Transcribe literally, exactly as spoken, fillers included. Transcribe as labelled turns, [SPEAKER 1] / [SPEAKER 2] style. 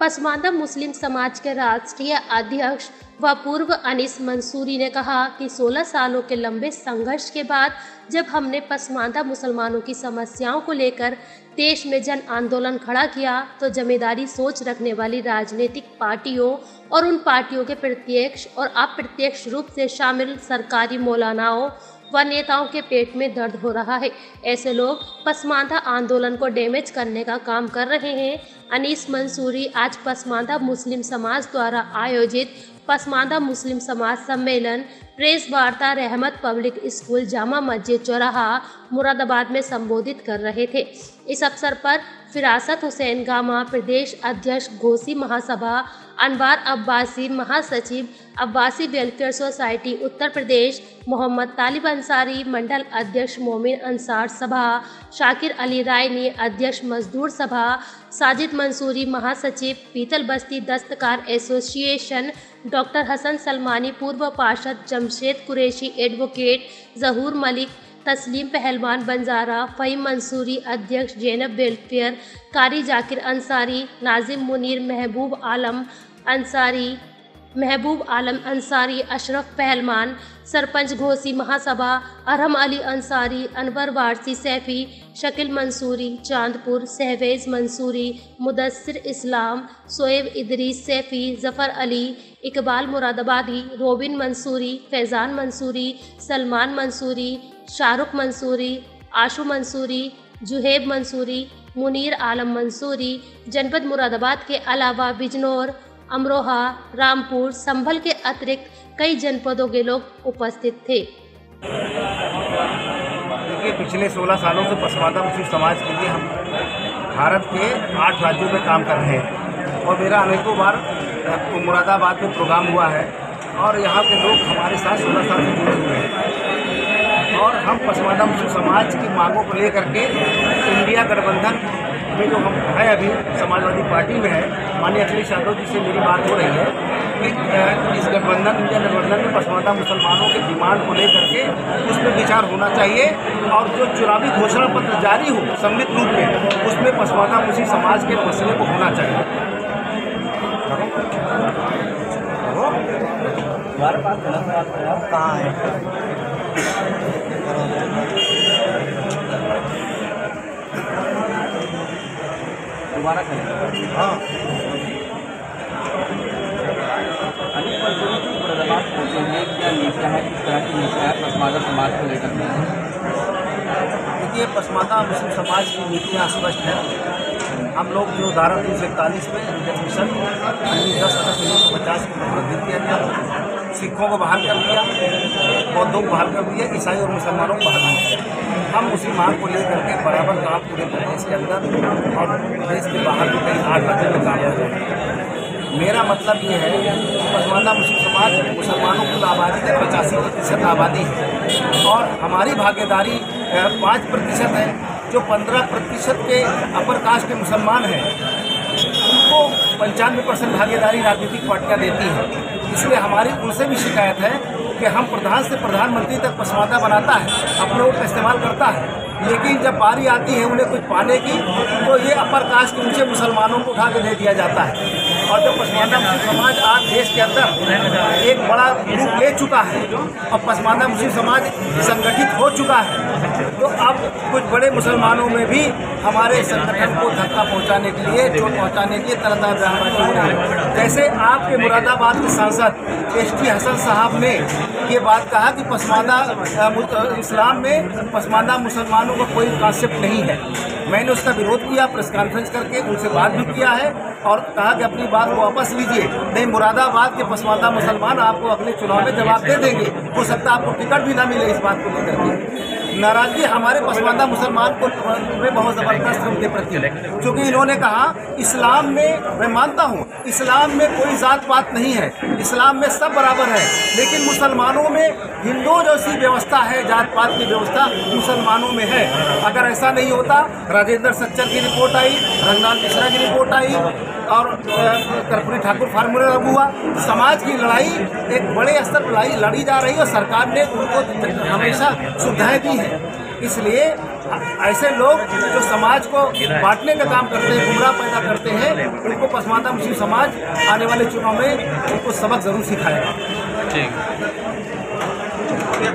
[SPEAKER 1] पसमानदा मुस्लिम समाज के राष्ट्रीय अध्यक्ष व पूर्व अनीस मंसूरी ने कहा कि सोलह सालों के लंबे संघर्ष के बाद जब हमने पसमानदा मुसलमानों की समस्याओं को लेकर देश में जन आंदोलन खड़ा किया तो जमींदारी सोच रखने वाली राजनीतिक पार्टियों और उन पार्टियों के प्रत्यक्ष और अप्रत्यक्ष रूप से शामिल सरकारी मौलानाओं व नेताओं के पेट में दर्द हो रहा है। ऐसे लोग पसमानदा आंदोलन को डैमेज करने का काम कर रहे हैं। अनीस मंसूरी आज पसमानदा मुस्लिम समाज द्वारा आयोजित पसमानदा मुस्लिम समाज सम्मेलन प्रेस वार्ता रहमत पब्लिक स्कूल जामा मस्जिद चौराहा मुरादाबाद में संबोधित कर रहे थे। इस अवसर पर फिरासत हुसैन गामा प्रदेश अध्यक्ष घोसी महासभा, अनवार अब्बासी महासचिव अब्बासी वेलफेयर सोसाइटी उत्तर प्रदेश, मोहम्मद तालिब अंसारी मंडल अध्यक्ष मोमिन अंसार सभा, शाकिर अली रायनी अध्यक्ष मजदूर सभा, साजिद मंसूरी महासचिव पीतल बस्ती दस्तकार एसोसिएशन, डॉक्टर हसन सलमानी पूर्व पार्षद, जमशेद कुरैशी एडवोकेट, जहूर मलिक, तस्लीम पहलवान बंजारा, फ़हीम मंसूरी अध्यक्ष जैनब वेलफेयर, कारी जाकिर अंसारी, नाजिम मुनीर, महबूब आलम अंसारी महबूब आलम अंसारी, अशरफ पहलवान, सरपंच घोसी महासभा, अरहम अली अंसारी, अनवर वारसी सैफ़ी, शकील मंसूरी चांदपुर, सहवेज मंसूरी, मुदस्सिर इस्लाम, सोएब इदरीस सैफ़ी, ज़फ़र अली, इकबाल मुरादाबादी, रोबिन मंसूरी, फैज़ान मंसूरी, सलमान मंसूरी, शाहरुख मंसूरी, आशु मंसूरी, जुहेब मंसूरी, मुनीर आलम मंसूरी, जनपद मुरादाबाद के अलावा बिजनौर, अमरोहा, रामपुर, संभल के अतिरिक्त कई जनपदों के लोग उपस्थित थे।
[SPEAKER 2] देखिए, पिछले सोलह सालों से पसमानदा मुस्लिम समाज के लिए हम भारत के आठ राज्यों में काम कर रहे हैं और मेरा अनेकों बार मुरादाबाद में प्रोग्राम हुआ है और यहाँ के लोग हमारे साथ सोलह साल से जुड़े हुए हैं और हम पसमानदा मुस्लिम समाज की मांगों को लेकर के इंडिया गठबंधन में जो हम है अभी समाजवादी पार्टी में है, माननीय अखिलेश यादव जी से मेरी बात हो रही है कि इस गठबंधन इंडिया गठबंधन में पसमानदा मुसलमानों के डिमांड को लेकर के उस पर विचार होना चाहिए और जो चुनावी घोषणा पत्र जारी हो सम्मिलित रूप में उसमें पसमानदा मुस्लिम समाज के मसले को होना चाहिए। कहाँ है दोबारा करें? हाँ, अनिल मंसूरी जी मुरादाबाद पहुँचे हैं, क्या नीतियाँ हैं, किस तरह की नीतियाँ हैं पसमानदा समाज को लेकर के? देखिए, पसमानदा मुस्लिम समाज की नीतियाँ स्पष्ट हैं। हम लोग जो धारा तीन सौ इकतालीस में रिजर्वेशन दस अगस्त उन्नीस सौ पचास को प्रतिबंधित किया गया, सिखों को बहाल कर दिया, बौद्धों को बहाल कर दिया, ईसाई और मुसलमानों को बहाल कर दिया। हम उसी मांग को लेकर के बराबर काम पूरे प्रदेश के अंदर और देश के बाहर भी कई आठ राज्यों में काम कर रहे हैं। मेरा मतलब ये है कि पसमानदा मुस्लिम समाज मुसलमानों की आबादी के पचासी प्रतिशत आबादी है और हमारी भागीदारी पाँच प्रतिशत है। जो पंद्रह प्रतिशत के अपर कास्ट के मुसलमान हैं उनको पंचानवे परसेंट भागीदारी राजनीतिक पार्टियाँ देती हैं। इसलिए हमारी उनसे भी शिकायत है कि हम प्रधान से प्रधानमंत्री तक पसमानदा बनाता है, अपने वोट का इस्तेमाल करता है, लेकिन जब बारी आती है उन्हें कुछ पाने की तो ये अपर कास्ट के ऊँचे मुसलमानों को उठा के दे दिया जाता है। और जब पसमानदा मुस्लिम समाज आज देश के अंदर एक बड़ा रूप ले चुका है और पसमानदा मुस्लिम समाज संगठित हो चुका है तो अब कुछ बड़े मुसलमानों में भी हमारे संगठन को धक्का पहुंचाने के लिए, चोट पहुंचाने के लिए तरह तरह बयानबाजी हो रही है। जैसे आपके मुरादाबाद के सांसद एस टी हसन साहब ने ये बात कहा कि पसमानदा इस्लाम में पसमानदा मुसलमानों का कोई कॉन्सेप्ट नहीं है। मैंने उसका विरोध किया, प्रेस कॉन्फ्रेंस करके उनसे बात भी किया है और कहा कि अपनी बात को वापस लीजिए, नहीं मुरादाबाद के पसमानदा मुसलमान आपको अगले चुनाव में जवाब दे देंगे। हो सकता है आपको टिकट भी ना मिले इस बात को लेकर के। नाराजगी हमारे पसमानदा मुसलमान को में बहुत ज़बरदस्त है उनके प्रति, क्योंकि इन्होंने कहा इस्लाम में, मैं मानता हूँ इस्लाम में कोई जात पात नहीं है, इस्लाम में सब बराबर है, लेकिन मुसलमानों में हिंदुओं जैसी व्यवस्था है, जात पात की व्यवस्था मुसलमानों में है। अगर ऐसा नहीं होता, राजेंद्र सच्चर की रिपोर्ट आई, रंगनाथ मिश्रा की रिपोर्ट आई और कर्पूरी ठाकुर फार्मूला लागू हुआ। समाज की लड़ाई एक बड़े स्तर पर लड़ाई लड़ी जा रही है और सरकार ने उनको हमेशा सुविधाएं दी हैं। इसलिए ऐसे लोग जो समाज को बांटने का काम करते हैं, गुमराह पैदा करते हैं, उनको पसमानदा मुस्लिम समाज आने वाले चुनाव में उनको सबक जरूर सिखाएगा।
[SPEAKER 3] ठीक।